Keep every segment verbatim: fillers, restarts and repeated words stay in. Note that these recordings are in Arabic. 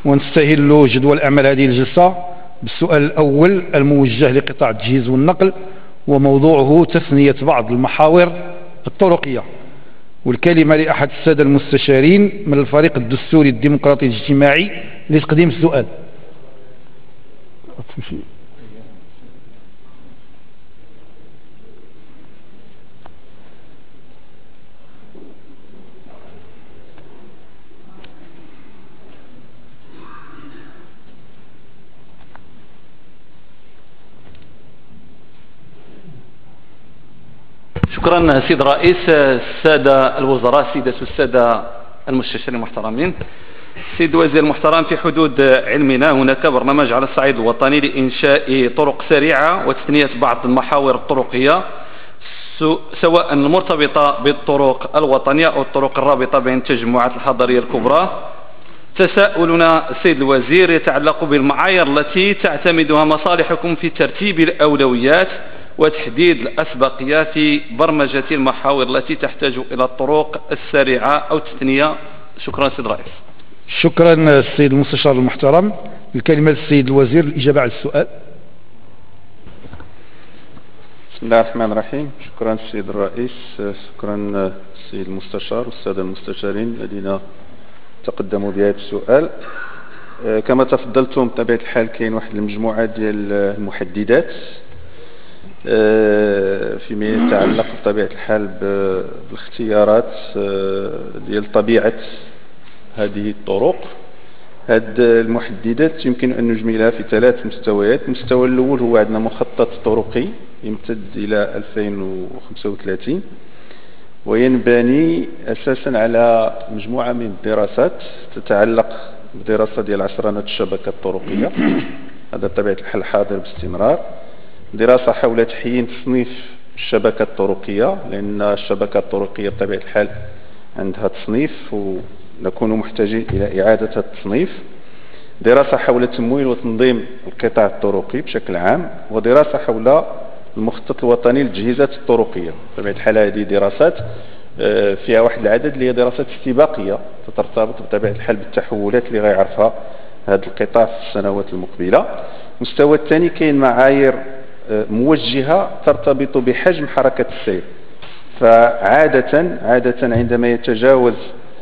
ونستهل جدول أعمال هذه الجلسة بالسؤال الأول الموجه لقطاع التجهيز والنقل، وموضوعه تثنية بعض المحاور الطرقية. والكلمة لأحد السادة المستشارين من الفريق الدستوري الديمقراطي الاجتماعي لتقديم السؤال. شكرا سيد رئيس. السادة الوزراء، سيدة السادة المستشارين المحترمين، سيد الوزير المحترم، في حدود علمنا هناك برنامج على الصعيد الوطني لإنشاء طرق سريعة وتثنية بعض المحاور الطرقية سواء المرتبطة بالطرق الوطنية أو الطرق الرابطة بين التجمعات الحضرية الكبرى. تساؤلنا السيد الوزير يتعلق بالمعايير التي تعتمدها مصالحكم في ترتيب الأولويات وتحديد الأسبقية في برمجة المحاور التي تحتاج إلى الطرق السريعة أو التثنية. شكرا سيد الرئيس. شكرا السيد المستشار المحترم. الكلمة للسيد الوزير للإجابة على السؤال. بسم الله الرحمن الرحيم. شكرا السيد الرئيس، شكرا السيد المستشار والسادة المستشارين الذين تقدموا بهذا السؤال. كما تفضلتم بطبيعة الحال كاين واحد المجموعة ديال المحددات فيما يتعلق بطبيعة الحال بالاختيارات ديال طبيعة هذه الطرق. هذه المحددات يمكن أن نجملها في ثلاث مستويات. المستوى الأول هو عندنا مخطط طرقي يمتد إلى ألفين وخمسة وثلاثين وينبني أساسا على مجموعة من الدراسات تتعلق بدراسة ديال عشرنة الشبكة الطرقية. هذا بطبيعة الحال حاضر باستمرار. دراسة حول تحيين تصنيف الشبكة الطرقية، لأن الشبكة الطرقية بطبيعة الحال عندها تصنيف ونكون محتاجين إلى إعادة التصنيف. دراسة حول تمويل وتنظيم القطاع الطرقي بشكل عام، ودراسة حول المخطط الوطني للتجهيزات الطرقية. بطبيعة الحال هذه دراسات فيها واحد العدد اللي هي دراسات استباقية تترتبط بطبيعة الحال بالتحولات اللي غيعرفها هذا القطاع في السنوات المقبلة. المستوى الثاني كاين معايير موجهة ترتبط بحجم حركة السير. فعادة عادة عندما يتجاوز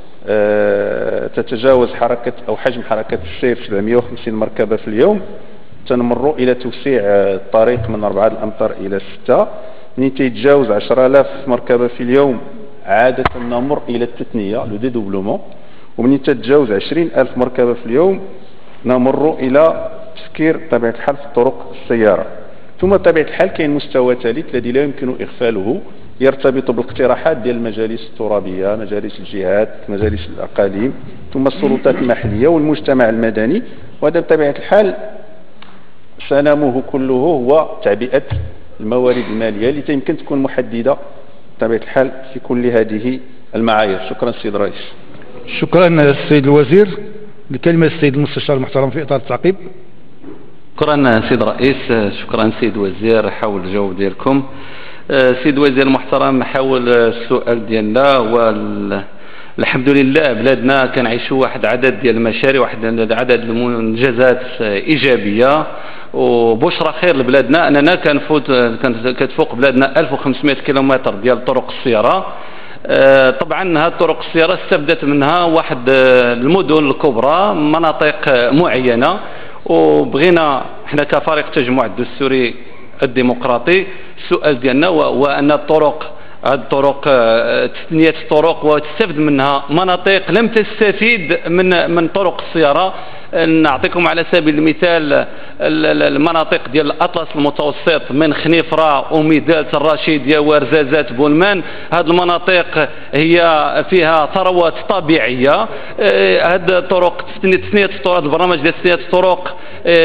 تتجاوز حركة أو حجم حركة السير سبعمائة وخمسين مركبة في اليوم تنمر إلى توسيع الطريق من أربعة الأمتار إلى ستة. من يتجاوز عشرة آلاف مركبة في اليوم عادة نمر إلى التثنية لو ديدوبلومون. ومن تتجاوز عشرين ألف مركبة في اليوم نمر إلى تسكير بطبيعة الحال في طرق السيارة. ثم بطبيعة الحال كاين مستوى ثالث الذي لا يمكن إغفاله، يرتبط بالاقتراحات ديال المجالس الترابية، مجالس الجهات، مجالس الأقاليم، ثم السلطات المحلية والمجتمع المدني. وهذا بطبيعة الحال سنامه كله هو تعبئة الموارد المالية التي يمكن تكون محددة بطبيعة الحال في كل هذه المعايير. شكرا السيد الرئيس. شكرا السيد الوزير. الكلمة للسيد المستشار المحترم في إطار التعقيب. شكرا سيد الرئيس. شكرا سيد الوزير حول الجواب ديالكم. سيد الوزير المحترم، حول السؤال ديالنا، والحمد لله بلادنا كنعيشوا واحد عدد ديال المشاريع، واحد عدد المنجزات ايجابيه وبشرى خير لبلادنا اننا كنفوت كتفوق بلادنا ألف وخمسمائة كيلومتر ديال طرق السياره. طبعا هذه طرق السياره استبدت منها واحد المدن الكبرى، مناطق معينه، وبغينا احنا كفريق التجمع الدستوري الديمقراطي السؤال ديالنا هو ان الطرق هذه الطرق تثنية الطرق وتستفد منها مناطق لم تستفيد من من طرق السيارة. نعطيكم على سبيل المثال المناطق ديال الأطلس المتوسط من خنيفرة وميدالة الرشيدية ورزازات بولمان. هذه المناطق هي فيها ثروات طبيعية. هذه الطرق تثنية الطرق، البرنامج ديال تثنية الطرق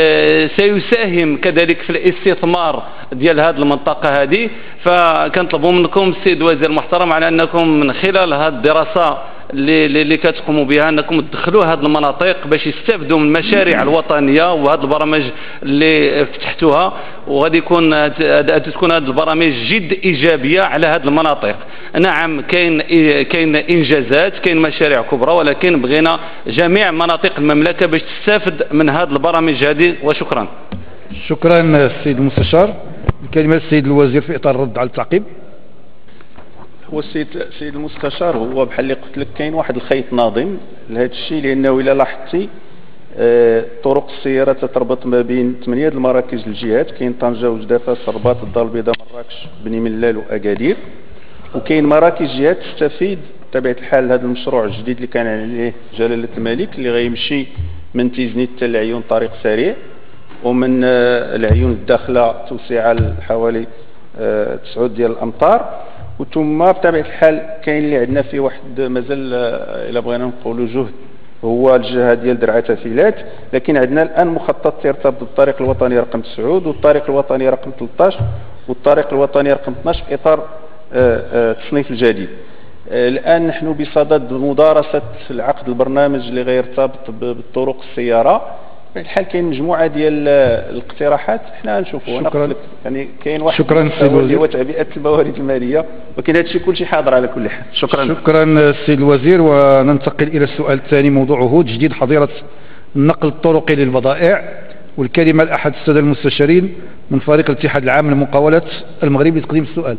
سيساهم كذلك في الاستثمار ديال هذه المنطقة هذه. فكنطلبوا منكم السيد الوزير المحترم على أنكم من خلال هذه الدراسة اللي اللي كتقوموا بها انكم تدخلوا هذه المناطق باش يستافدوا من المشاريع الوطنيه وهذه البرامج اللي فتحتوها، وغادي يكون تكون هذه البرامج جد ايجابيه على هذه المناطق. نعم كاين كاين انجازات، كاين مشاريع كبرى، ولكن بغينا جميع مناطق المملكه باش تستافد من هذه البرامج هذه. وشكرا. شكرا السيد المستشار. الكلمه للسيد الوزير في اطار الرد على التعقيب. هو السيد السيد المستشار هو بحال اللي قلت لك كاين واحد الخيط ناظم لهذا الشيء، لانه الا لاحظتي آه طرق السياره تتربط ما بين ثمانيه المراكز الجهات، كاين طنجه وجدافه الرباط الدار البيضاء مراكش بني ملال واكادير، وكاين مراكز جهات تستفيد بطبيعه الحال هذا المشروع الجديد اللي كان عليه جلاله الملك، اللي غيمشي من تيزنيت حتى العيون طريق سريع، ومن آه العيون الداخله توسعه لحوالي آه تسعود ديال الامتار، وثم بطبيعه الحال كاين اللي عندنا فيه واحد مازال الا بغينا نقولوا جهد هو الجهه ديال درعا تافيلات، لكن عندنا الان مخطط ترتبط بالطريق الوطني رقم تسعود والطريق الوطني رقم ثلاثة عشر والطريق الوطني رقم اثناش في اطار التصنيف الجديد. الان نحن بصدد مدارسه العقد البرنامج اللي غيرتبط بالطرق السياره. الحال كاين مجموعه ديال الاقتراحات حنا نشوفوها. شكرا. يعني كاين واحد شكرا اللي هو تعبئه الموارد الماليه، ولكن هذا الشيء كلشي حاضر على كل حال. شكرا. شكرا السيد الوزير. وننتقل الى السؤال الثاني موضوعه تجديد حظيره النقل الطرقي للبضائع، والكلمه لاحد الساده المستشارين من فريق الاتحاد العام لمقاوله المغرب لتقديم السؤال.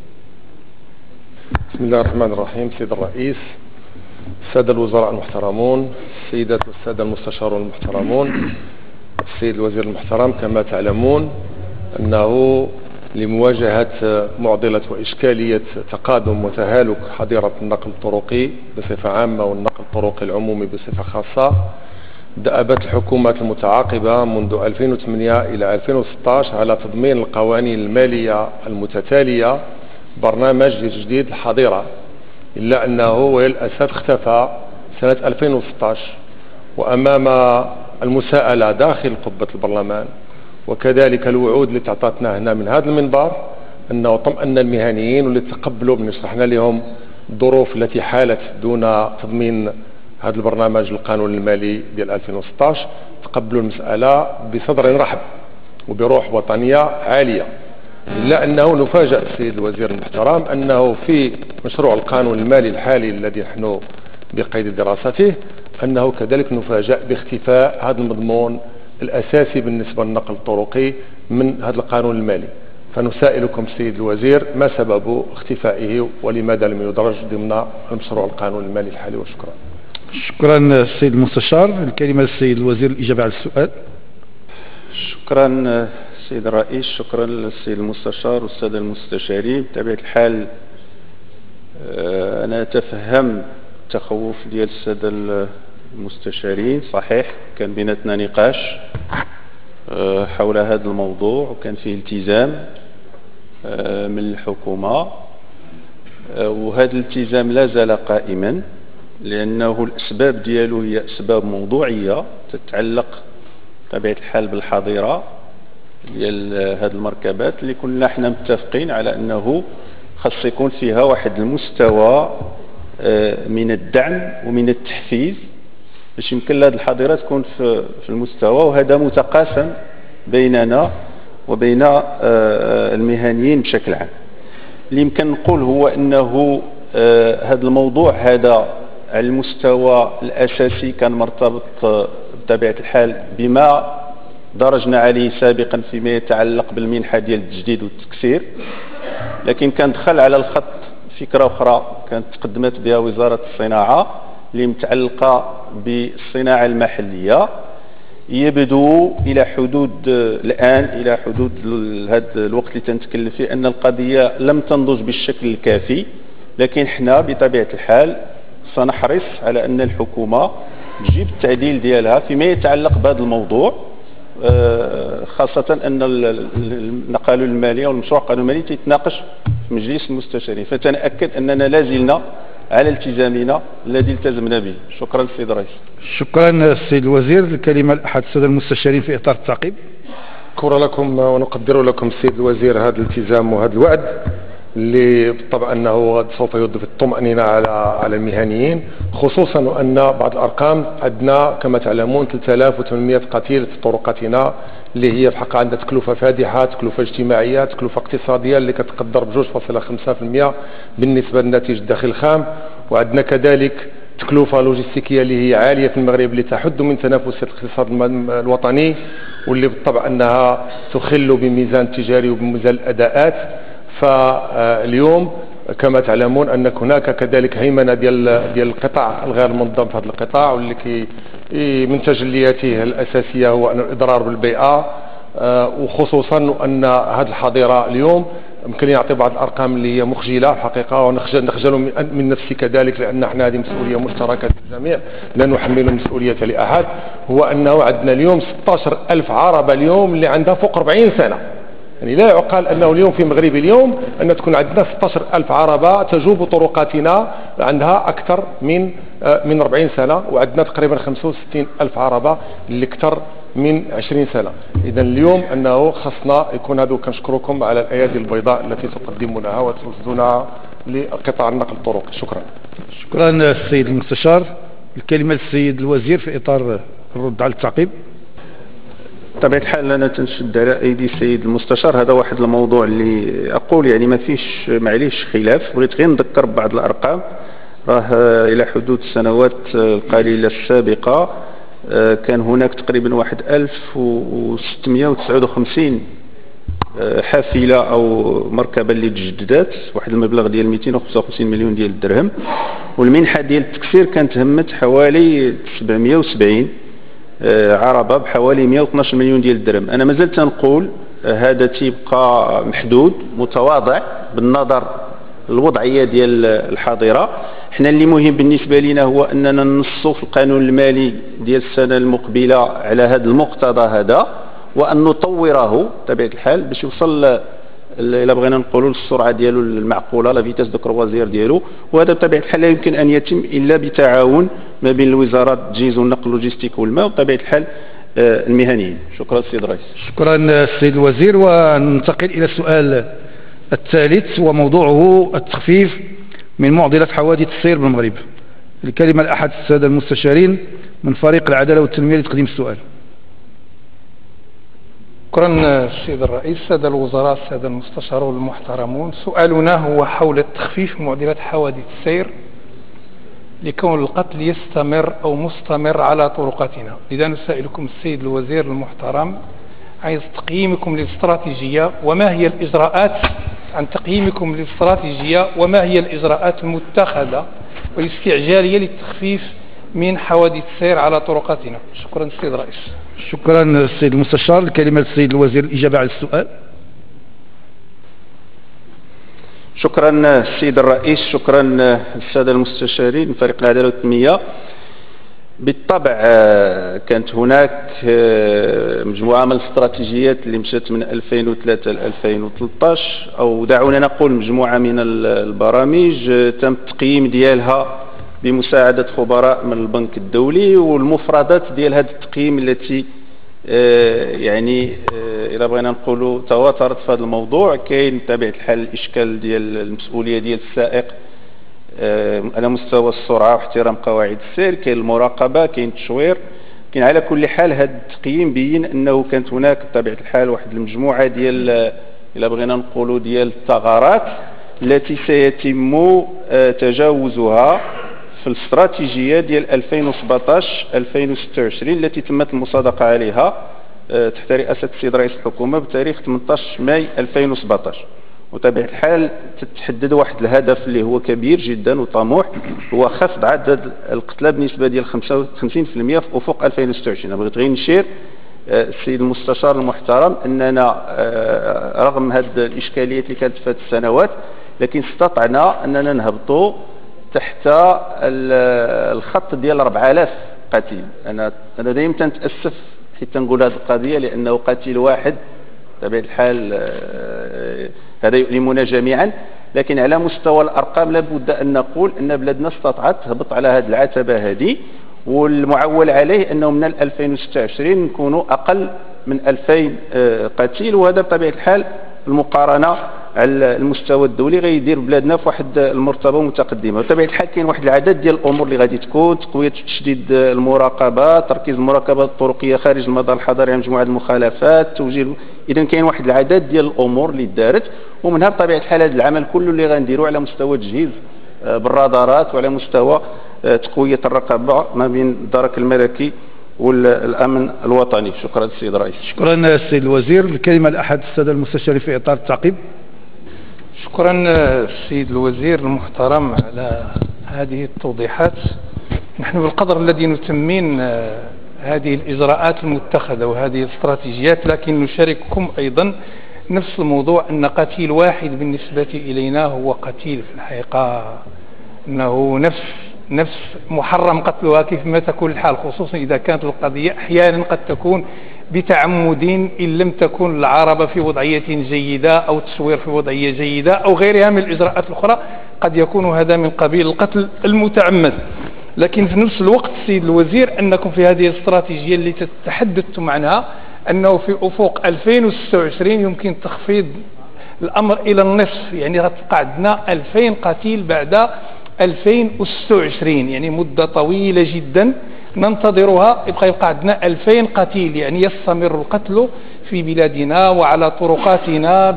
بسم الله الرحمن الرحيم. سيد الرئيس، السادة الوزراء المحترمون، السيدات والسادة المستشارون المحترمون، السيد الوزير المحترم، كما تعلمون أنه لمواجهة معضلة وإشكالية تقادم وتهالك حظيرة النقل الطرقي بصفة عامة والنقل الطرقي العمومي بصفة خاصة، دأبت الحكومات المتعاقبة منذ ألفين وثمانية إلى ألفين وستة عشر على تضمين القوانين المالية المتتالية برنامج لتجديد الحظيرة، إلا أنه وللأسف اختفى سنة ألفين وستة عشر. وأمام المساءلة داخل قبة البرلمان وكذلك الوعود التي أعطتنا هنا من هذا المنبر أنه طمأن المهنيين واللي تقبلوا من شرحنا لهم الظروف التي حالت دون تضمين هذا البرنامج القانون المالي ديال ألفين وستة عشر، تقبلوا المسألة بصدر رحب وبروح وطنية عالية. إلا أنه نفاجأ السيد الوزير المحترم أنه في مشروع القانون المالي الحالي الذي نحن بقيد دراسته أنه كذلك نفاجأ باختفاء هذا المضمون الأساسي بالنسبة للنقل الطرقي من هذا القانون المالي. فنسائلكم السيد الوزير ما سبب اختفائه ولماذا لم يدرج ضمن المشروع القانون المالي الحالي؟ وشكرا. شكرا السيد المستشار. الكلمة للسيد الوزير الإجابة على السؤال. شكرا سيد الرئيس. شكرا للسيد المستشار والسادة المستشارين. بطبيعة الحال أنا أتفهم التخوف ديال السادة المستشارين. صحيح كان بيناتنا نقاش حول هذا الموضوع وكان فيه التزام من الحكومة، وهذا الالتزام لا زال قائما، لأنه الأسباب ديالو هي أسباب موضوعية تتعلق بطبيعة الحال بالحظيرة ديال هذه المركبات اللي كنا احنا متفقين على أنه خاص يكون فيها واحد المستوى من الدعم ومن التحفيز باش يمكن لهذه الحظيرة تكون في المستوى، وهذا متقاسم بيننا وبين المهنيين بشكل عام. اللي يمكن نقول هو أنه هذا الموضوع هذا على المستوى الأساسي كان مرتبط بطبيعة الحال بما درجنا عليه سابقا فيما يتعلق بالمنحة ديال التجديد والتكسير، لكن كان دخل على الخط فكرة أخرى كانت تقدمت بها وزارة الصناعة اللي متعلقة بالصناعة المحلية، يبدو إلى حدود الآن إلى حدود هذا الوقت اللي تنتكلم فيه أن القضية لم تنضج بالشكل الكافي، لكن احنا بطبيعة الحال سنحرص على أن الحكومة تجيب التعديل ديالها فيما يتعلق بهذا الموضوع، خاصة أن القانون المالي والمشروع القانون المالي تيتناقش في مجلس المستشارين، فتنأكد أننا لازلنا على التزامنا الذي التزمنا به. شكرا السيد الرئيس. شكرا السيد الوزير. الكلمة لأحد السادة المستشارين في إطار التعقيب. شكرا لكم ونقدر لكم السيد الوزير هذا الالتزام وهذا الوعد. اللي بالطبع أنه سوف يضيف الطمأنينة على على المهنيين، خصوصا وأن بعض الأرقام عندنا كما تعلمون ثلاثة آلاف وثمانمائة قتيل في طرقاتنا، اللي هي في حق عندها تكلفة فادحة، تكلفة اجتماعية، تكلفة اقتصادية اللي كتقدر بجوج فاصلة خمسة في المئة بالنسبة للناتج الداخلي الخام. وعندنا كذلك تكلفة لوجستيكية اللي هي عالية في المغرب، اللي تحد من تنافس الاقتصاد الوطني، واللي بالطبع أنها تخل بميزان التجاري وبميزان الأداءات. فاليوم كما تعلمون أن هناك كذلك هيمنة ديال ديال القطاع الغير منظم في هذا القطاع، واللي كي من تجلياته الأساسية هو أن الإضرار بالبيئة، وخصوصا أن هذه الحظيرة اليوم يمكن يعطي بعض الأرقام اللي هي مخجلة حقيقة، ونخجل من نفسي كذلك، لأن احنا هذه مسؤولية مشتركة للجميع لا نحمل المسؤولية لأحد. هو أنه عندنا اليوم ستة عشر ألف عربة اليوم اللي عندها فوق أربعين سنة، يعني لا يعقل أنه اليوم في المغرب اليوم أن تكون عندنا ستة عشر ألف عربة تجوب طرقاتنا عندها أكثر من من أربعين سنة، وعندنا تقريبا خمسة وستين ألف عربة اللي أكثر من عشرين سنة. إذا اليوم أنه خصنا يكون هذا. كنشكركم على الأيادي البيضاء التي تقدمونها وتوزنها لقطاع النقل الطرقي. شكرا. شكرا السيد المستشار. الكلمة للسيد الوزير في إطار الرد على التعقيب. بطبيعة الحال أنا تنشد على أيدي السيد المستشار، هذا واحد الموضوع اللي أقول يعني ما فيش معليش خلاف. بغيت غير نذكر ببعض الأرقام. راه إلى حدود السنوات القليلة السابقة كان هناك تقريبا واحد ألف وستمائة وتسعة وخمسين حافلة أو مركبة اللي تجددات، واحد المبلغ ديال مئتين وخمسة وخمسين مليون ديال الدرهم، والمنحة ديال التكسير كانت همت حوالي سبعمائة وسبعين عربة بحوالي مئة واثناش مليون ديال الدرهم. أنا مازلت تنقول هذا تيبقى محدود متواضع بالنظر الوضعية ديال الحاضرة. احنا اللي مهم بالنسبة لنا هو أننا ننصوا في القانون المالي ديال السنة المقبلة على هذا المقتضى هذا، وأن نطوره بطبيعة الحال باش يوصل إلا بغينا نقولوا للسرعة ديالو المعقولة، لا فيتاس دو كروازير ديالو. وهذا بطبيعة الحال لا يمكن أن يتم إلا بتعاون ما بين الوزارات الجيز والنقل اللوجستيك والماء وبطبيعة الحال المهنيين. شكرا السيد الرئيس. شكرا السيد الوزير. وننتقل إلى السؤال الثالث وموضوعه التخفيف من معضلة حوادث السير بالمغرب. الكلمة لأحد السادة المستشارين من فريق العدالة والتنمية لتقديم السؤال. شكرا السيد الرئيس. السادة الوزراء، السادة المستشارون المحترمون، سؤالنا هو حول التخفيف من معضلة حوادث السير لكون القتل يستمر أو مستمر على طرقاتنا. لذا نسائلكم السيد الوزير المحترم عايز تقييمكم للاستراتيجية وما هي الإجراءات عن تقييمكم للاستراتيجية وما هي الإجراءات المتخذة والاستعجالية للتخفيف من حوادث السير على طرقاتنا. شكرا السيد الرئيس. شكرا السيد المستشار. الكلمة للسيد الوزير الإجابة على السؤال. شكرا السيد الرئيس. شكرا السادة المستشارين من فريق العدالة والتنمية. بالطبع كانت هناك مجموعة من الاستراتيجيات اللي مشات من ألفين وثلاثة ل ألفين وثلاثة عشر، أو دعونا نقول مجموعة من البرامج تم التقييم ديالها بمساعدة خبراء من البنك الدولي، والمفردات ديال هذا التقييم التي يعني إذا بغينا نقولوا تواترت في هذا الموضوع. كاين بطبيعة الحال الإشكال ديال المسؤولية ديال السائق على مستوى السرعة واحترام قواعد السير، كاين المراقبة، كاين التشوير، كاين على كل حال هذا التقييم بين أنه كانت هناك بطبيعة الحال واحد المجموعة ديال إذا بغينا نقولوا ديال الثغرات التي سيتم تجاوزها في الاستراتيجية ديال ألفين وسبعطاش ألفين وستة وعشرين التي تمت المصادقة عليها تحت رئاسة السيد رئيس الحكومة بتاريخ ثمانية عشر ماي ألفين وسبعطاش. وطبيعة الحال تتحدد واحد الهدف اللي هو كبير جدا وطموح، هو خفض عدد القتلى بنسبة ديال خمسة وخمسين بالمئة في أفق ألفين وستة وعشرين. بغيت غير نشير السيد المستشار المحترم أننا رغم هذه الإشكاليات اللي كانت في هذه السنوات لكن استطعنا أننا نهبطوا تحت الخط ديال أربعة آلاف قتيل. أنا أنا دائما تنتأسف حيت نقول هذه القضية لأنه قتيل واحد بطبيعة الحال هذا يؤلمنا جميعا، لكن على مستوى الأرقام لابد أن نقول أن بلادنا استطاعت تهبط على هذه العتبة هذه، والمعول عليه أنه من ألفين وستة وعشرين نكونوا أقل من ألفين قتيل، وهذا بطبيعة الحال المقارنة على المستوى الدولي غيدير بلادنا في واحد المرتبه متقدمه. بطبيعه الحال كاين واحد العدد ديال الامور اللي غادي تكون: تقويه تشديد المراقبه، تركيز المراقبه الطرقيه خارج المدار الحضري على مجموعه المخالفات، توجيه. اذا كاين واحد العدد ديال الامور اللي دارت، ومنها بطبيعه الحال هذا العمل كله اللي غنديروا على مستوى تجهيز بالرادارات وعلى مستوى تقويه الرقابه ما بين الدرك الملكي والامن الوطني. شكرا السيد الرئيس. شكرا السيد الوزير. الكلمه لاحد الساده المستشارين في اطار التعقيب. شكرا السيد الوزير المحترم على هذه التوضيحات. نحن بالقدر الذي نتمين هذه الإجراءات المتخذة وهذه الاستراتيجيات، لكن نشارككم أيضا نفس الموضوع أن قتيل واحد بالنسبة إلينا هو قتيل في الحقيقة، أنه نفس نفس محرم قتلها كيفما تكون الحال، خصوصا إذا كانت القضية أحيانا قد تكون بتعمد إن لم تكن العربة في وضعية جيدة أو التصوير في وضعية جيدة أو غيرها من الإجراءات الأخرى، قد يكون هذا من قبيل القتل المتعمد. لكن في نفس الوقت سيد الوزير أنكم في هذه الاستراتيجية اللي تحدثتم عنها أنه في أفق ألفين وستة وعشرين يمكن تخفيض الأمر إلى النصف، يعني غتبقى عندنا ألفين قتيل بعد ألفين وستة وعشرين، يعني مدة طويلة جدا ننتظرها. يبقى يبقى عندنا ألفين قتيل، يعني يستمر القتل في بلادنا وعلى طرقاتنا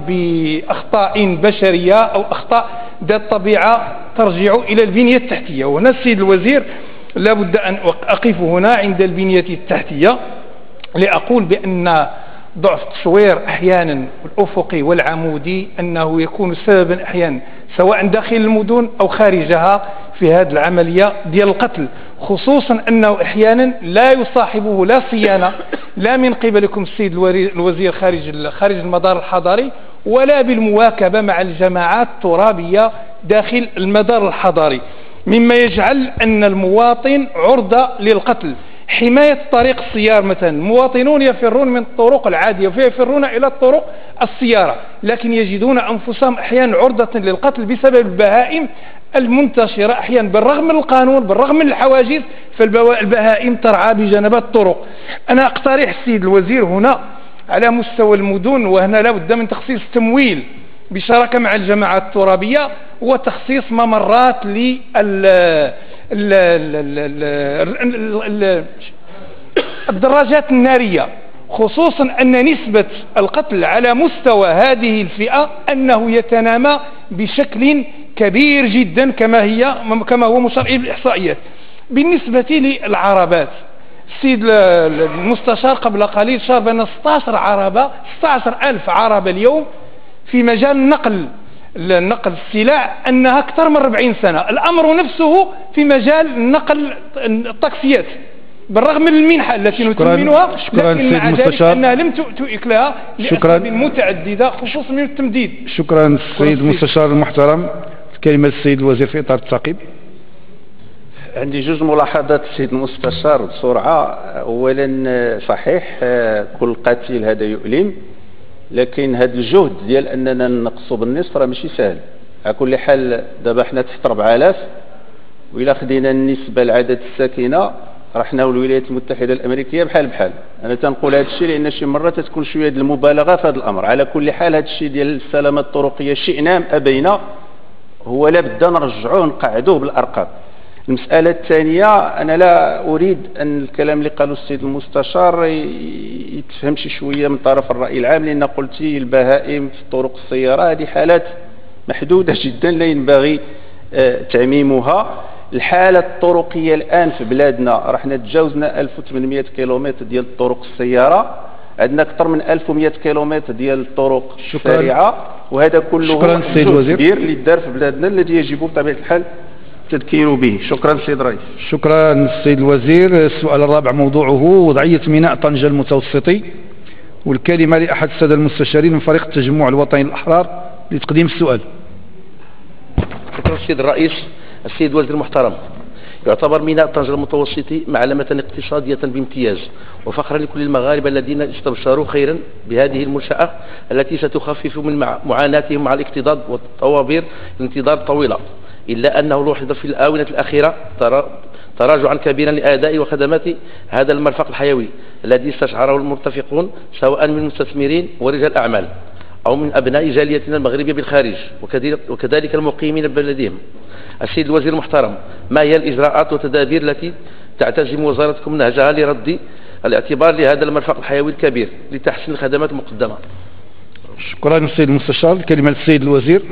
بأخطاء بشرية أو أخطاء ذات طبيعة ترجع إلى البنية التحتية. وهنا السيد الوزير لابد أن أقف هنا عند البنية التحتية لأقول بأن ضعف التصوير أحيانا الأفقي والعمودي أنه يكون سببا أحيانا سواء داخل المدن أو خارجها في هذه العملية ديال القتل، خصوصا أنه أحيانا لا يصاحبه لا صيانة لا من قبلكم السيد الوزير خارج خارج المدار الحضري ولا بالمواكبة مع الجماعات الترابية داخل المدار الحضري، مما يجعل أن المواطن عرضة للقتل. حماية طريق السيار مثلا، المواطنون يفرون من الطرق العادية ويفرون إلى الطرق السيارة، لكن يجدون أنفسهم أحيانا عرضة للقتل بسبب البهائم المنتشرة أحيانا بالرغم من القانون بالرغم من الحواجز، فالبهائم ترعى بجنبات الطرق. أنا أقترح السيد الوزير هنا على مستوى المدن، وهنا لا بد من تخصيص تمويل بشراكة مع الجماعات الترابية وتخصيص ممرات لل الدراجات النارية، خصوصا أن نسبة القتل على مستوى هذه الفئة أنه يتنامى بشكل كبير جدا كما هي كما هو مشار إليه بالإحصائيات. بالنسبة للعربات، السيد المستشار قبل قليل شار بأن ستة عشر عربة ستة عشر ألف عربة اليوم في مجال النقل نقل السلع أنها أكثر من أربعين سنة. الأمر نفسه في مجال نقل الطاكسيات بالرغم من المنحة التي نتمنها، لكن مع ذلك أنها لم تؤكل لها لأسباب متعددة خصوصا من التمديد. شكرا السيد المستشار المحترم. الكلمة للسيد الوزير في إطار التعقيب. عندي جوج ملاحظات السيد المستشار بسرعة. أولا صحيح كل قتيل هذا يؤلم، لكن هذا الجهد ديال أننا نقصوا بالنصف راه ماشي سهل. على كل حال دابا حنا تحت أربعة آلاف، وإلا خدينا النسبة لعدد الساكنة راه حنا والولايات المتحدة الأمريكية بحال بحال. أنا تنقول هذا الشيء لأن شي مرات تكون شوية د المبالغة في هذا الأمر. على كل حال هذا الشيء ديال السلامة الطرقية شئنا أم أبينا هو لابد نرجعوه نقعدوه بالأرقام. المسألة الثانية، أنا لا أريد أن الكلام اللي قاله السيد المستشار يتفهم شي شوية من طرف الرأي العام، لأن قلتي البهائم في طرق السيارة هذه حالات محدودة جدا لا ينبغي تعميمها. الحالة الطرقية الآن في بلادنا راح نتجاوزنا ألف وثمانمائة كيلومتر ديال الطرق السيارة، عندنا أكثر من ألف ومائة كيلومتر ديال الطرق السريعة، وهذا كله جهد كبير اللي دار في بلادنا الذي يجب بطبيعة الحال التذكير به. شكرا سيد الرئيس. شكرا السيد الوزير. السؤال الرابع موضوعه وضعية ميناء طنجة المتوسطي، والكلمة لأحد السادة المستشارين من فريق التجمع الوطني الأحرار لتقديم السؤال. شكرا السيد الرئيس. السيد الوزير المحترم، يعتبر ميناء طنجة المتوسطي معلمة اقتصادية بامتياز وفخرا لكل المغاربة الذين استبشروا خيرا بهذه المنشأة التي ستخفف من معاناتهم مع الاكتظاظ والطوابير الانتظار الطويلة، إلا أنه لوحظ في الآونة الأخيرة تراجعا كبيرا لأداء وخدمات هذا المرفق الحيوي الذي استشعره المرتفقون سواء من المستثمرين ورجال أعمال. أو من أبناء جاليتنا المغربية بالخارج وكذلك المقيمين ببلدهم. السيد الوزير المحترم، ما هي الإجراءات والتدابير التي تعتزم وزارتكم نهجها لرد الاعتبار لهذا المرفق الحيوي الكبير لتحسين الخدمات المقدمة؟ شكرا السيد المستشار. الكلمة للسيد الوزير.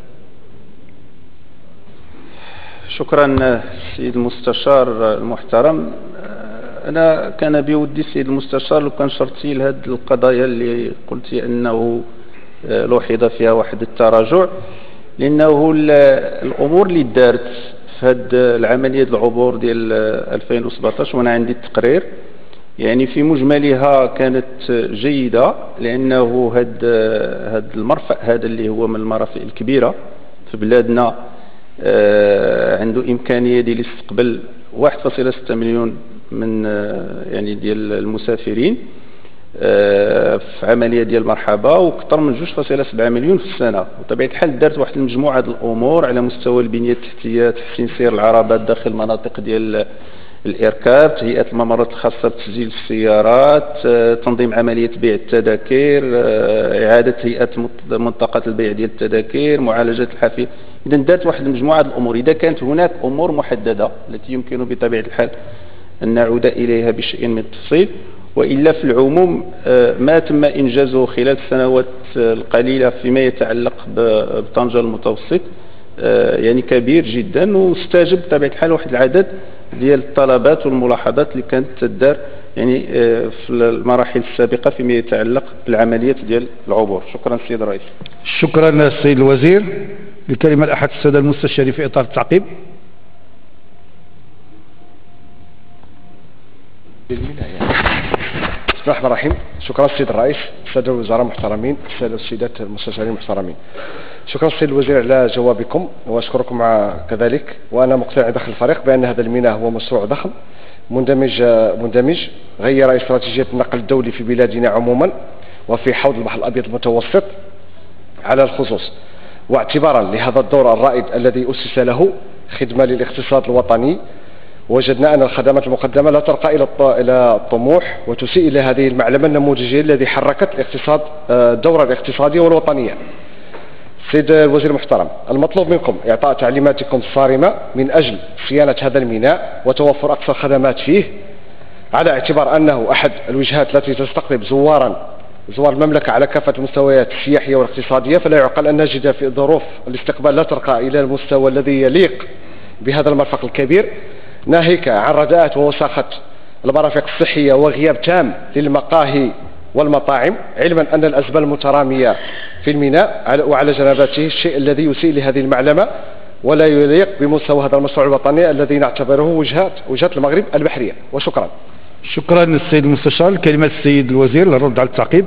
شكرا السيد المستشار المحترم. أنا كان بودي السيد المستشار لو كان شرطي لهذه القضايا اللي قلت أنه لوحظ فيها واحد التراجع، لأنه الأمور اللي دارت في هذه العملية العبور ديال ألفين وسبعطاش وأنا عندي التقرير، يعني في مجملها كانت جيدة، لأنه هذا هذا المرفأ هذا اللي هو من المرافق الكبيرة في بلادنا عنده إمكانية ديال يستقبل واحد فاصلة ستة مليون من يعني ديال المسافرين في عملية ديال مرحبا، وأكثر من جوج فاصلة سبعة مليون في السنة. وطبيعة الحال دارت واحد المجموعة ديال الأمور على مستوى البنية التحتية، تحسين سير العربات داخل المناطق ديال الإركاب، تهيئة الممرات الخاصة بتسجيل السيارات، تنظيم عملية بيع التذاكر، إعادة هيئة منطقة البيع ديال التذاكر، معالجة الحافلة. إذا دارت واحد المجموعة ديال الأمور. إذا كانت هناك أمور محددة التي يمكن بطبيعة الحال أن نعود إليها بشيء من التفصيل، وإلا في العموم ما تم إنجازه خلال السنوات القليلة فيما يتعلق بطنجة المتوسط يعني كبير جدا، واستجب بطبيعة الحال واحد العدد ديال الطلبات والملاحظات اللي كانت تدار يعني في المراحل السابقة فيما يتعلق بالعمليات ديال العبور. شكرا سيد الرئيس. شكرا السيد الوزير. الكلمة لأحد السادة المستشارين في إطار التعقيب. بسم الله الرحمن الرحيم. شكرا السيد الرئيس، الساده الوزراء المحترمين، الساده والسيدات المستشارين المحترمين. شكرا السيد الوزير على جوابكم واشكركم كذلك. وانا مقتنع داخل الفريق بان هذا الميناء هو مشروع ضخم مندمج مندمج غير استراتيجيه النقل الدولي في بلادنا عموما وفي حوض البحر الابيض المتوسط على الخصوص، واعتبارا لهذا الدور الرائد الذي اسس له خدمه للاقتصاد الوطني، وجدنا أن الخدمات المقدمة لا ترقى إلى الطموح وتسيء إلى هذه المعلمة النموذجية التي حركت الاقتصاد الدورة الاقتصادية والوطنية. سيد الوزير المحترم، المطلوب منكم إعطاء تعليماتكم الصارمة من أجل صيانة هذا الميناء وتوفر أقصى الخدمات فيه، على اعتبار أنه أحد الوجهات التي تستقطب زوارا زوار المملكة على كافة المستويات السياحية والاقتصادية. فلا يعقل أن نجد في ظروف الاستقبال لا ترقى إلى المستوى الذي يليق بهذا المرفق الكبير، ناهيك عن رداءة ووساخة المرافق الصحية وغياب تام للمقاهي والمطاعم، علما أن الأزبال المترامية في الميناء وعلى جنباته الشيء الذي يسيء لهذه المعلمة ولا يليق بمستوى هذا المشروع الوطني الذي نعتبره وجهة وجهة المغرب البحرية. وشكرا. شكرا السيد المستشار. الكلمة للسيد الوزير للرد على التعقيب.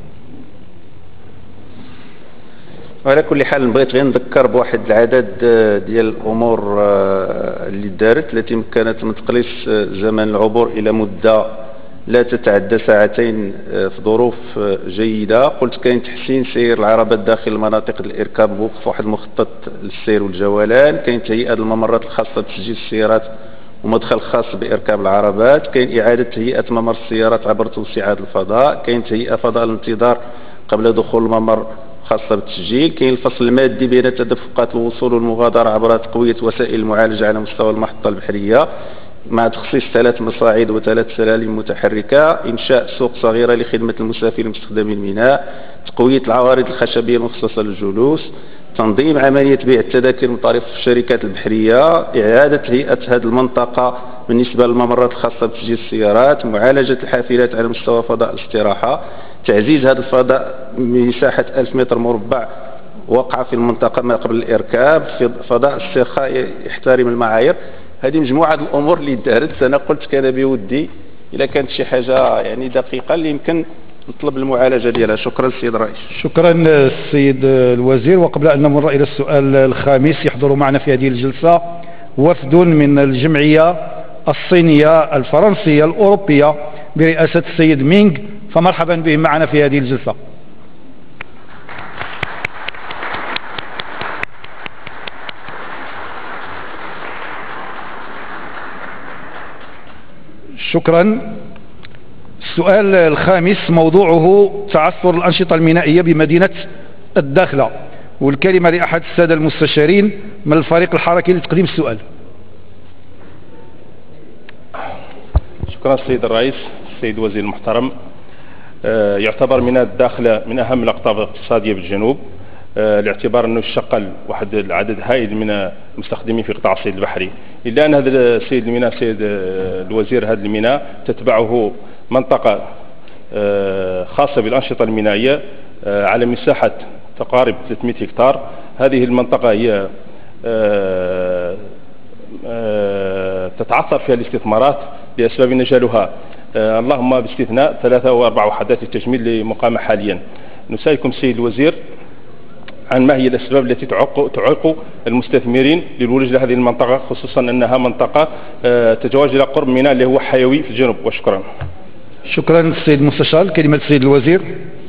على كل حال بغيت غير نذكر بواحد العدد ديال الامور اللي دارت التي مكنت من تقليص زمن العبور الى مده لا تتعدى ساعتين في ظروف جيده. قلت كاين تحسين سير العربات داخل مناطق الاركاب بوقف واحد المخطط للسير والجولان، كاين تهيئه الممرات الخاصه بتسجيل السيارات ومدخل خاص باركاب العربات، كاين اعاده تهيئه ممر السيارات عبر توسيعات الفضاء، كاين تهيئه فضاء الانتظار قبل دخول الممر خاصة بالتسجيل، كاين الفصل المادي بين تدفقات الوصول والمغادرة عبر تقوية وسائل المعالجة على مستوى المحطة البحرية مع تخصيص ثلاث مصاعد وثلاث سلالم متحركة، إنشاء سوق صغيرة لخدمة المسافرين مستخدمي الميناء، تقوية العوارض الخشبية المخصصة للجلوس، تنظيم عملية بيع التذاكر من طرف الشركات البحرية، إعادة هيئة هذه المنطقة بالنسبة للممرات الخاصة بتسجيل السيارات، معالجة الحافلات على مستوى فضاء الاستراحة، تعزيز هذا الفضاء بمساحة ألف متر مربع وقع في المنطقة ما قبل الإركاب، في فضاء استرخاء يحترم المعايير. هذه مجموعة الأمور اللي دارت. أنا قلت كان بودي إذا كانت شي حاجة يعني دقيقة اللي يمكن نطلب المعالجة ديالها. شكرا السيد الرئيس. شكرا السيد الوزير. وقبل أن نمر إلى السؤال الخامس، يحضر معنا في هذه الجلسة وفد من الجمعية الصينية الفرنسية الأوروبية برئاسة السيد مينغ، فمرحبا بهم معنا في هذه الجلسة. شكرا. السؤال الخامس موضوعه تعثر الأنشطة المينائية بمدينة الداخلة، والكلمة لأحد السادة المستشارين من الفريق الحركي لتقديم السؤال. شكرا السيد الرئيس. السيد الوزير المحترم، يعتبر ميناء الداخلة من أهم الأقطاب الاقتصادية بالجنوب، لاعتبار أنه شغل واحد العدد هائل من المستخدمين في قطاع الصيد البحري. إلا أن هذا السيد الميناء سيد الوزير هذا الميناء تتبعه منطقة خاصة بالأنشطة المينائية على مساحة تقارب ثلاثمئة هكتار. هذه المنطقة هي تتعثر فيها الاستثمارات لأسباب نجالها، اللهم باستثناء ثلاثة أو أربع وحدات التجميل لمقامة حاليا. نسألكم السيد الوزير عن ما هي الأسباب التي تعيق المستثمرين للولوج لهذه المنطقة، خصوصا أنها منطقة تتواجد إلى قرب ميناء اللي هو حيوي في الجنوب. وشكرا. شكرا السيد المستشار. كلمة السيد الوزير.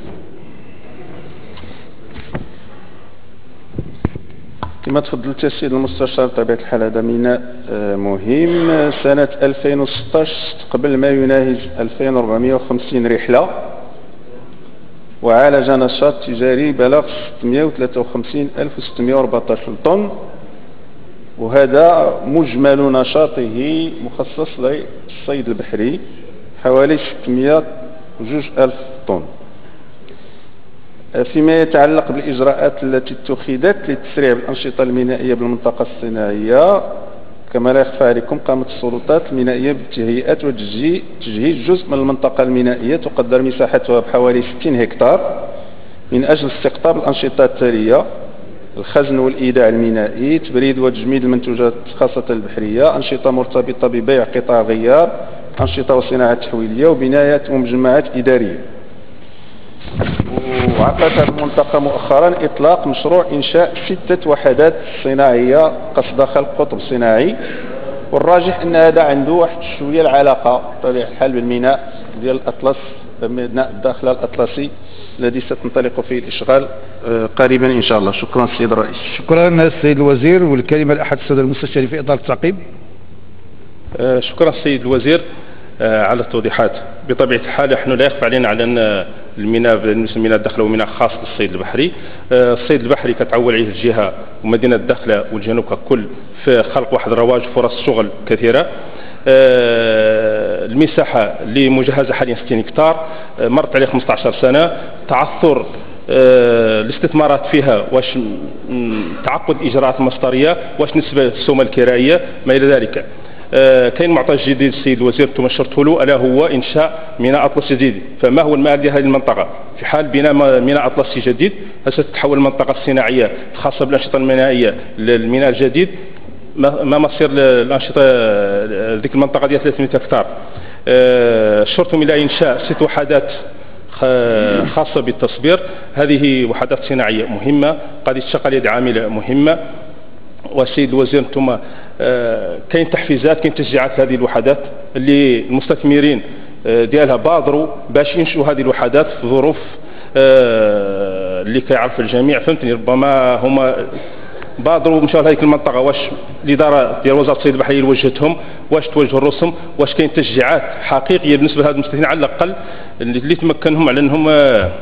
كما تفضلت السيد المستشار، بطبيعة الحال هذا ميناء مهم. سنة ألفين وستة عشر استقبل ما يناهز ألفين وأربعمئة وخمسين رحلة، وعالج نشاط تجاري بلغ ستمئة وثلاثة وخمسين ألف وستمئة وأربعة عشر طن، وهذا مجمل نشاطه مخصص للصيد البحري حوالي ستمئة وجوج ألف طن. فيما يتعلق بالإجراءات التي اتخذت للتسريع بالأنشطة المينائية بالمنطقة الصناعية، كما لا يخفى عليكم قامت السلطات المينائية بتهيئة وتجهيز جزء من المنطقة المينائية تقدر مساحتها بحوالي ستين هكتار من أجل استقطاب الأنشطة التالية: الخزن والإيداع المينائي، تبريد وتجميد المنتوجات خاصة البحرية، أنشطة مرتبطة ببيع قطع غيار، أنشطة وصناعة تحويلية، وبنايات ومجمعات إدارية. وعقدت هذه المنطقة مؤخرا إطلاق مشروع إنشاء ستة وحدات صناعية قصد خلق قطب صناعي، والراجح أن هذا عنده واحد شوية العلاقة بطبيعة الحال بالميناء ديال الأطلس، ميناء الداخلة الأطلسي الذي ستنطلق فيه الإشغال قريبا إن شاء الله. شكرا السيد الرئيس. شكرا السيد الوزير. والكلمة لأحد السادة المستشارين في إطار التعقيب. شكرا السيد الوزير على التوضيحات. بطبيعة الحال نحن لا يخفى علينا على أن الميناء بالنسبة لميناء الداخلة وميناء خاص للصيد البحري. الصيد البحري كتعول عليه الجهة ومدينة الداخلة والجنوب ككل في خلق واحد الرواج فرص شغل كثيرة. المساحة اللي مجهزة حاليا ستين هكتار، مرت عليه خمسة عشر سنة، تعثر الاستثمارات فيها، واش تعقد إجراءات المسطرية، واش نسبة السومة الكرائية، ما إلى ذلك. آه كاين معطى جديد السيد الوزير انتم اشرتوا له، الا هو انشاء ميناء اطلسي جديد. فما هو المآل لهذه المنطقه؟ في حال بناء ميناء اطلسي جديد ستتحول المنطقه الصناعيه الخاصه بالانشطه المينائيه للميناء الجديد. ما مصير الانشطه ذيك المنطقه ديال ثلاثمئة هكتار؟ آه شرتم الى انشاء ست وحدات خاصه بالتصبير. هذه وحدات صناعيه مهمه، قضيه الشقه اليد عامله مهمه. والسيد الوزير انتم آه كاين تحفيزات، كاين تشجيعات هذه الوحدات اللي المستثمرين آه ديالها بادروا باش ينشئوا هذه الوحدات في ظروف آه اللي كيعرف الجميع، فهمتني؟ ربما هما بادروا مشاو لهذيك المنطقه. واش الاداره ديال وزاره الصيد البحري وجهتهم؟ واش توجهوا الرسم؟ واش كاين تشجيعات حقيقيه بالنسبه لهذ المستثمرين على الاقل اللي تمكنهم على انهم آه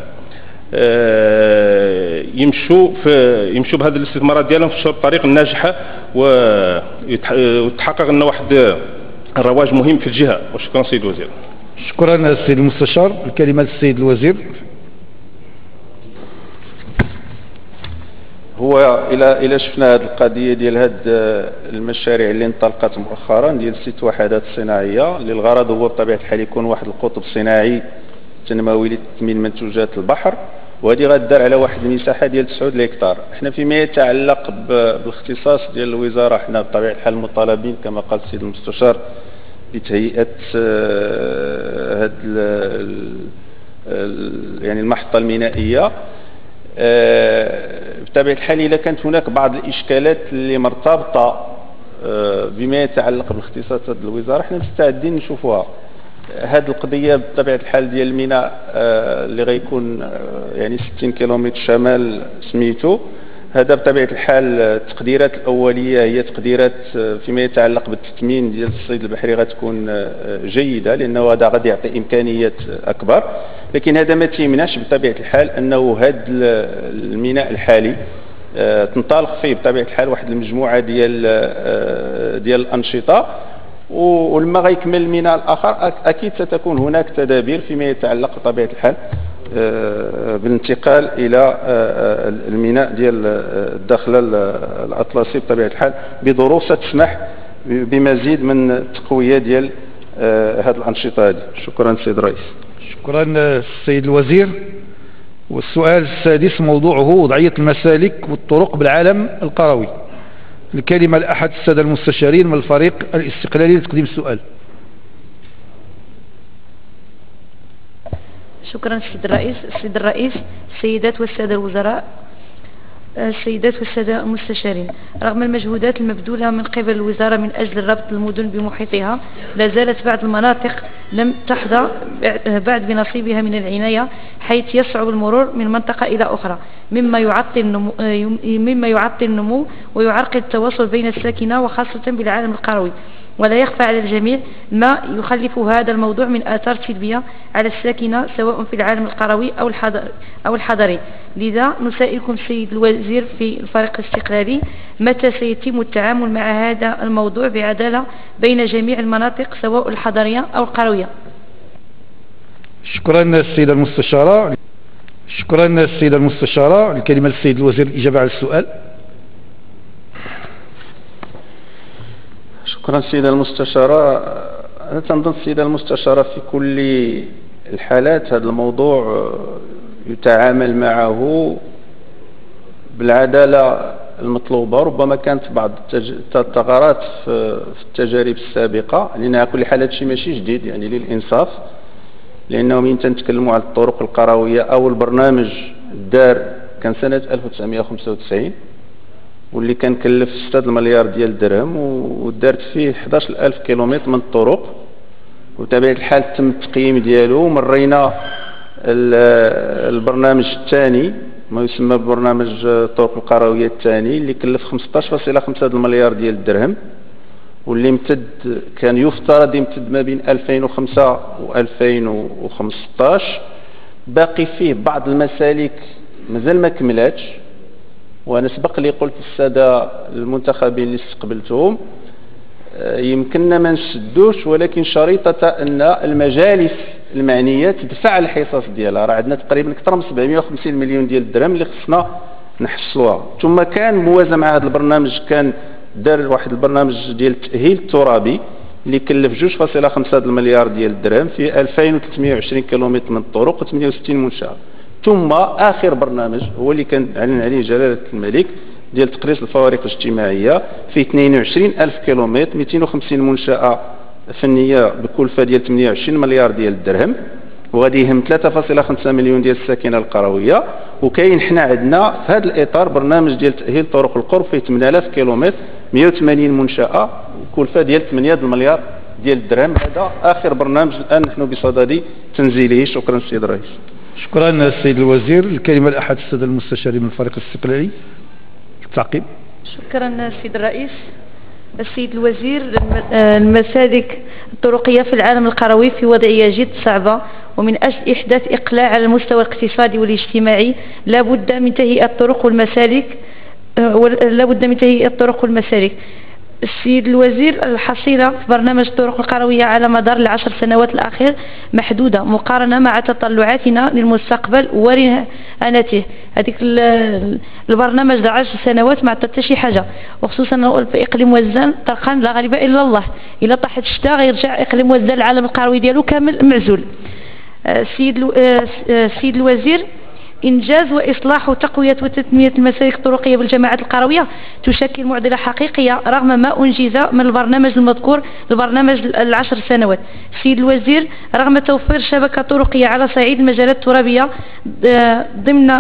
آه يمشوا في يمشوا بهذه الاستثمارات ديالهم في الطريق الناجحه، ويتحقق لنا واحد الرواج مهم في الجهه. وشكرا سيد الوزير. شكرا السيد المستشار. الكلمه للسيد الوزير. هو الى الى شفنا هذه القضيه ديال هذه المشاريع اللي انطلقت مؤخرا ديال ست وحدات صناعيه، اللي الغرض هو بطبيعه الحال يكون واحد القطب صناعي تنموي لتثمين منتوجات البحر، وهذه غادار على واحد المساحه ديال تسعة هكتار. احنا فيما يتعلق بالاختصاص ديال الوزاره، احنا بطبيعه الحال مطالبين كما قال السيد المستشار بتهيئه هذه يعني المحطه المينائيه. بطبيعه الحال اذا كانت هناك بعض الاشكالات اللي مرتبطه بما يتعلق بالاختصاصات ديال الوزاره، احنا مستعدين نشوفوها. هذه القضيه بطبيعه الحال ديال الميناء اللي غيكون يعني ستين كيلومتر شمال سميتو، هذا بطبيعة الحال التقديرات الأولية هي تقديرات فيما يتعلق بالتثمين ديال الصيد البحري غتكون جيدة، لأنه هذا غادي يعطي إمكانيات أكبر، لكن هذا ما تيمنعش بطبيعة الحال أنه هذا الميناء الحالي تنطلق فيه بطبيعة الحال واحد المجموعة ديال ديال الأنشطة، ولما غيكمل الميناء الآخر أكيد ستكون هناك تدابير فيما يتعلق بطبيعة الحال بالانتقال الى الميناء ديال الداخله الاطلسي بطبيعه الحال بظروف ستسمح بمزيد من التقويه ديال هذه الانشطه هذه. شكرا سيد الرئيس. شكرا السيد الوزير. والسؤال السادس موضوعه وضعيه المسالك والطرق بالعالم القروي. الكلمه لاحد الساده المستشارين من الفريق الاستقلالي لتقديم السؤال. شكرا السيد الرئيس. السيد الرئيس، السيدات والسادة الوزراء، السيدات والسادة المستشارين، رغم المجهودات المبذولة من قبل الوزارة من أجل ربط المدن بمحيطها، لا زالت بعض المناطق لم تحظى بعد بنصيبها من العناية، حيث يصعب المرور من منطقة إلى أخرى، مما يعطل النمو, مما يعطل النمو ويعرقل التواصل بين الساكنة وخاصة بالعالم القروي. ولا يخفى على الجميع ما يخلف هذا الموضوع من آثار سلبية على الساكنة سواء في العالم القروي أو الحضري, أو الحضري. لذا نسائلكم السيد الوزير في الفريق الاستقلالي متى سيتم التعامل مع هذا الموضوع بعدالة بين جميع المناطق سواء الحضرية أو القروية. شكرا السيدة المستشارة. شكرا السيدة المستشارة. الكلمة للسيد الوزير الإجابة على السؤال. شكرا السيدة المستشارة. أنا تنظن السيدة المستشارة في كل الحالات هذا الموضوع يتعامل معه بالعدالة المطلوبة. ربما كانت بعض الثغرات في التجارب السابقة، لأن على كل حال هادشي ماشي جديد يعني للإنصاف، لأنه من تنتكلموا على الطرق القروية أو البرنامج الدار كان سنة ألف وتسعمائة وخمسة وتسعين، واللي كان كلف ستة المليار ديال الدرهم ودارت فيه أحد عشر ألف كيلومتر من الطرق، وبطبيعة الحال تم التقييم ديالو. مرينا البرنامج الثاني ما يسمى ببرنامج الطرق القروية الثاني اللي كلف خمسطاش فاصلة خمسة المليار ديال الدرهم، واللي امتد كان يفترض يمتد ما بين ألفين وخمسة و ألفين وخمسطاش. باقي فيه بعض المسالك مازال ما كملاتش، وانا سبق لي قلت الساده المنتخبين اللي استقبلتهم يمكننا ما نسدوش، ولكن شريطه ان المجالس المعنيه تدفع الحصص ديالها. راه عندنا تقريبا اكثر من سبعمائة وخمسين مليون ديال الدرهم اللي خصنا نحصلوها. ثم كان موازى مع هذا البرنامج كان دار واحد البرنامج ديال التاهيل الترابي اللي كلف جوج فاصلة خمسة المليار ديال الدرهم في ألفين وثلاثمائة وعشرين كيلومتر من الطرق وثمانية وستين منشاه. ثم اخر برنامج هو اللي كان اعلن عليه جلاله الملك ديال تقليص الفوارق الاجتماعيه في اثنين وعشرين ألف كيلومتر مئتين وخمسين منشاه فنيه بكلفه ديال ثمانية وعشرين مليار ديال الدرهم، وغادي يهم ثلاثة فاصلة خمسة مليون ديال الساكنه القرويه. وكاين حنا عندنا في هذا الاطار برنامج ديال تاهيل طرق القرب فيه ثمانية آلاف كيلومتر مئة وثمانين منشاه بكلفه ديال ثمانية المليار ديال الدرهم. هذا اخر برنامج الان نحن بصدد تنزيله. شكرا السيد الرئيس. شكرا السيد الوزير. الكلمة لأحد السادة المستشارين من الفريق الاستقلالي التعقيب. شكرا السيد الرئيس. السيد الوزير، المسالك الطرقية في العالم القروي في وضعية جد صعبة، ومن أجل إحداث إقلاع على المستوى الاقتصادي والاجتماعي لا بد من تهيئة الطرق والمسالك لا بد من تهيئة الطرق والمسالك. السيد الوزير، الحصيلة في برنامج الطرق القروية على مدار العشر سنوات الأخير محدودة مقارنة مع تطلعاتنا للمستقبل ورهانته. هذيك البرنامج ذا عشر سنوات ما عطات شي حاجة، وخصوصا في إقليم وزان طرقان لا غالب إلا الله. إلا طاحت الشتاء غيرجع إقليم وزان العالم القروي ديالو كامل معزول. السيد السيد الوزير، إنجاز وإصلاح وتقوية وتنمية المسالك الطرقية بالجماعات القروية تشكل معضلة حقيقية رغم ما أنجز من البرنامج المذكور البرنامج العشر سنوات. السيد الوزير، رغم توفير شبكة طرقية على صعيد المجالات الترابية ضمن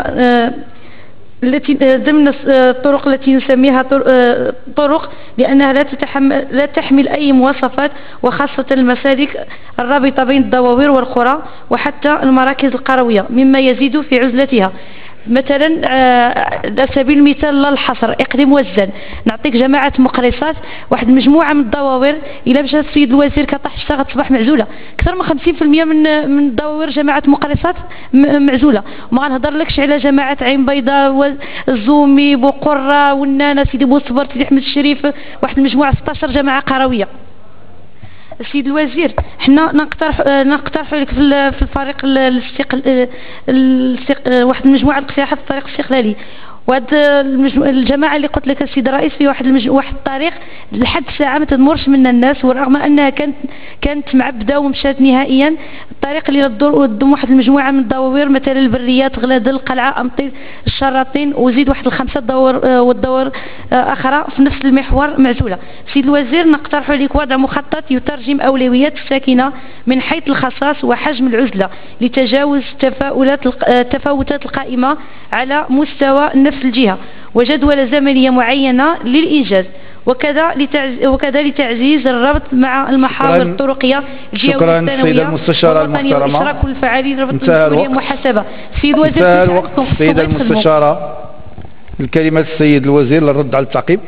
التي ضمن الطرق التي نسميها طرق لأنها لا تتحمل لا تحمل أي مواصفات، وخاصة المسالك الرابطة بين الدواوير والقرى وحتى المراكز القروية، مما يزيد في عزلتها. مثلا على سبيل المثال لا الحصر اقليم وزن، نعطيك جماعه مقرصات واحد المجموعه من الدواوير الا مشى السيد الوزير كطاح اشتغل تصبح معزوله، اكثر من خمسين بالمئة من من الدواوير جماعه مقرصات معزوله، وما غنهضر لكش على جماعه عين بيضاء والزومي وقره والنانا سيدي بوصبر سيدي احمد الشريف، واحد المجموعه ستة عشر جماعه قرويه. السيد الوزير حنا نقترح نقترح لك في الفريق الاستقل واحد المجموعه الاقتراحات في الطريق الاستقلالي، وهاد الجماعه اللي قلت لك السيد الرئيس في واحد المج... واحد الطريق لحد الساعه ما تدمرش منها الناس، ورغم انها كانت كانت معبده ومشات نهائيا. الطريق اللي تدور تضم واحد المجموعه من الدواوير مثلا البريات غلادل القلعه امطي الشراطين، وزيد واحد الخمسه دور والدور اخرى في نفس المحور معزوله. السيد الوزير نقترح عليك وضع مخطط يترجم اولويات الساكنه من حيث الخصاص وحجم العزله لتجاوز التفاؤلات التفاوتات القائمه على مستوى نفس الجهة، وجدول زمنية معينة للإنجاز، وكذا لتعز... وكذا لتعزيز الربط مع المحاور الطرقية الجهوية الثانوية والوطنية والإشراك والفعالية الربط المسؤولية محاسبة. السيد الوزير انتهى الوقت. السيدة المستشارة الكلمة السيد الوزير للرد على التعقيب.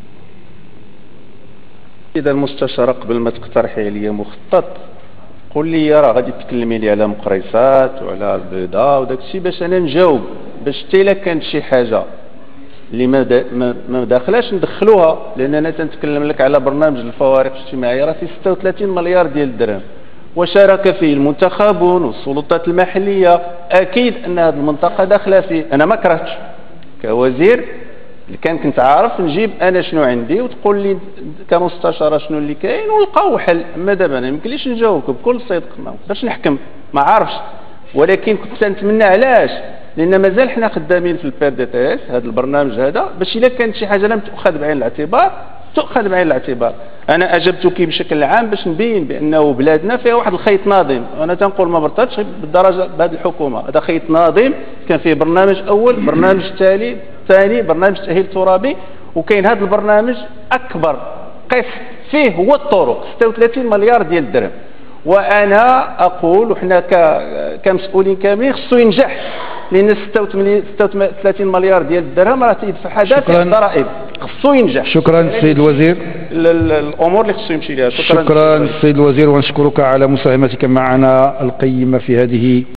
السيدة المستشارة قبل ما تقترحي عليا مخطط قول لي راه غادي تكلمي لي على مقريصات وعلى البيضاء وداك الشيء باش انا نجاوب، باش حتى الا كانت شي حاجه اللي ما دا ما داخلاش ندخلوها، لان انا تنتكلم لك على برنامج الفوارق الاجتماعيه راه فيه ستة وثلاثين مليار ديال الدرهم وشارك فيه المنتخبون والسلطات المحليه، اكيد ان هذه المنطقه داخله فيه. انا ما كرهتش كوزير اللي كان كنت عارف نجيب انا شنو عندي وتقول لي كمستشاره شنو اللي كاين ونلقاو حل. اما دابا انا يمكنليش نجاوبك بكل صدق، ما نقدرش نحكم ما عارفش، ولكن كنت نتمنى علاش، لان مازال حنا خدامين في البي دي تي اس هذا البرنامج هذا باش الا كانت شي حاجه لم تؤخذ بعين الاعتبار تؤخذ بعين الاعتبار. انا اجبتك بشكل عام باش نبين بانه بلادنا فيها واحد الخيط ناظم، وانا تنقول ما برطتش بالدرجه بهذه الحكومه، هذا خيط ناظم كان فيه برنامج اول برنامج تالي ثاني برنامج تاهيل ترابي، وكاين هذا البرنامج اكبر قسم فيه هو الطرق ستة وثلاثين مليار ديال الدرهم. وانا اقول وحنا كمسؤولين كاملين خصو ينجح، لان ستة وثلاثين مليار ديال الدرهم راه تيدفعها دافع الضرائب، خصو ينجح. شكرا السيد الوزير. الامور اللي خصو يمشي لها. شكرا السيد الوزير، ونشكرك على مساهمتك معنا القيمه في هذه